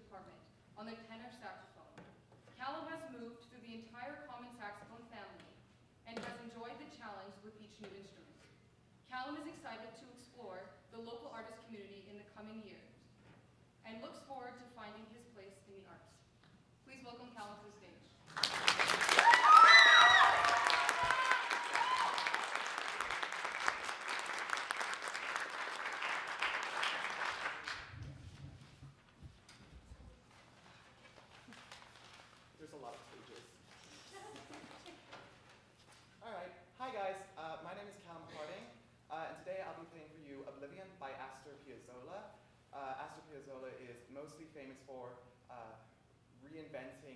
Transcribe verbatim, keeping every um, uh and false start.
department on the tenor saxophone. Callum has moved through the entire common saxophone family and has enjoyed the challenge with each new instrument. Callum is excited to explore the local artist community in the coming years and looks forward to finding his place in the arts. Please welcome Callum to the stage. There's a lot of pages. All right. Hi, guys. Uh, my name is Callum Harding, uh, and today I'll be playing for you Oblivion by Astor Piazzolla. Uh, Astor Piazzolla is mostly famous for uh, reinventing